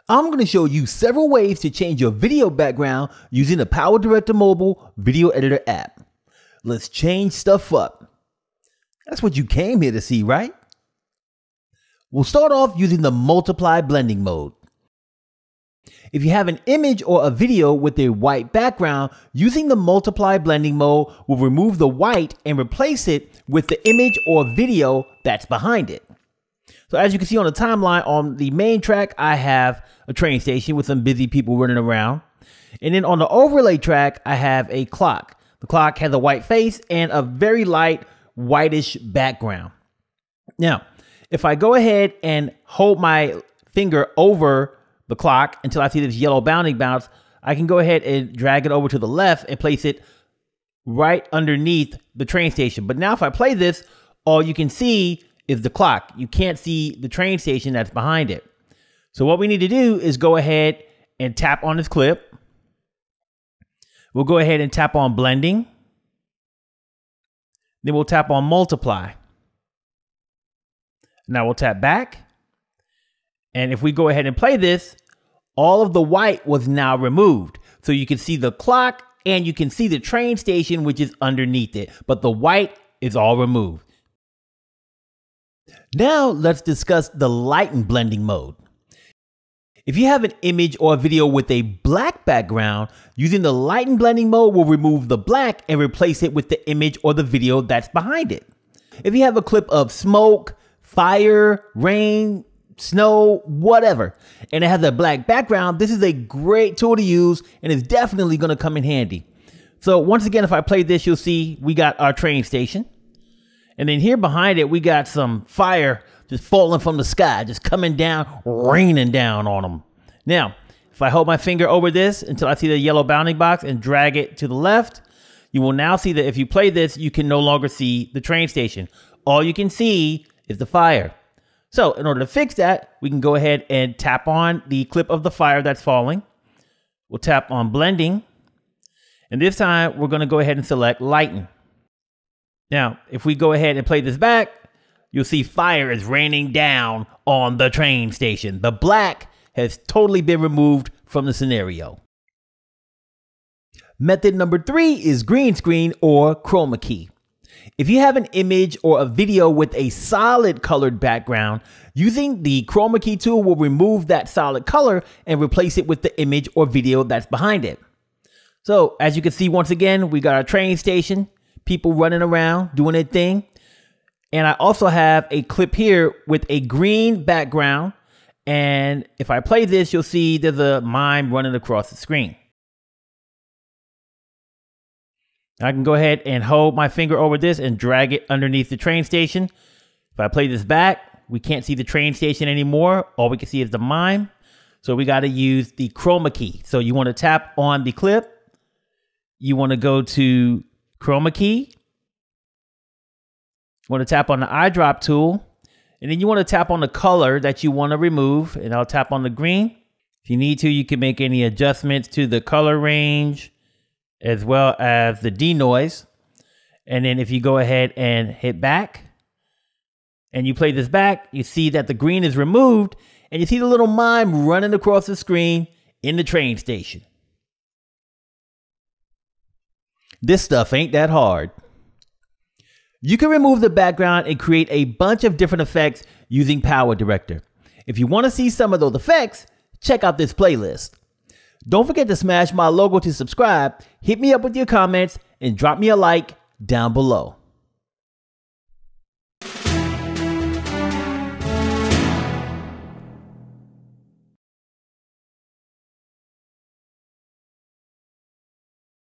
I'm going to show you several ways to change your video background using the PowerDirector Mobile video editor app. Let's change stuff up. That's what you came here to see, right? We'll start off using the multiply blending mode. If you have an image or a video with a white background, using the multiply blending mode will remove the white and replace it with the image or video that's behind it. So as you can see on the timeline, on the main track, I have a train station with some busy people running around. And then on the overlay track, I have a clock. The clock has a white face and a very light whitish background. Now, if I go ahead and hold my finger over the clock until I see this yellow bounding bounce, I can go ahead and drag it over to the left and place it right underneath the train station. But now if I play this, all you can see is the clock. You can't see the train station that's behind it. So what we need to do is go ahead and tap on this clip. We'll go ahead and tap on blending. Then we'll tap on multiply. Now we'll tap back. And if we go ahead and play this, all of the white was now removed. So you can see the clock and you can see the train station, which is underneath it, but the white is all removed. Now let's discuss the Lighten blending mode. If you have an image or a video with a black background, using the Lighten blending mode will remove the black and replace it with the image or the video that's behind it. If you have a clip of smoke, fire, rain, snow, whatever, and it has a black background, this is a great tool to use and is definitely going to come in handy. So once again, if I play this, you'll see we got our train station. And then here behind it, we got some fire just falling from the sky, just coming down, raining down on them. Now, if I hold my finger over this until I see the yellow bounding box and drag it to the left, you will now see that if you play this, you can no longer see the train station. All you can see is the fire. So in order to fix that, we can go ahead and tap on the clip of the fire that's falling. We'll tap on blending. And this time we're going to go ahead and select Lighten. Now, if we go ahead and play this back, you'll see fire is raining down on the train station. The black has totally been removed from the scenario. Method number 3 is green screen or Chroma key. If you have an image or a video with a solid colored background, using the Chroma key tool will remove that solid color and replace it with the image or video that's behind it. So as you can see, once again, we got our train station, people running around doing their thing. And I also have a clip here with a green background. And if I play this, you'll see there's a mime running across the screen. I can go ahead and hold my finger over this and drag it underneath the train station. If I play this back, we can't see the train station anymore. All we can see is the mime. So we got to use the Chroma key. So you want to tap on the clip. You want to go to Chroma key. You want to tap on the eyedrop tool. And then you want to tap on the color that you want to remove. And I'll tap on the green. If you need to, you can make any adjustments to the color range, as well as the denoise. And then if you go ahead and hit back and you play this back, you see that the green is removed and you see the little mime running across the screen in the train station. This stuff ain't that hard. You can remove the background and create a bunch of different effects using PowerDirector. If you want to see some of those effects, check out this playlist. Don't forget to smash my logo to subscribe, hit me up with your comments, and drop me a like down below.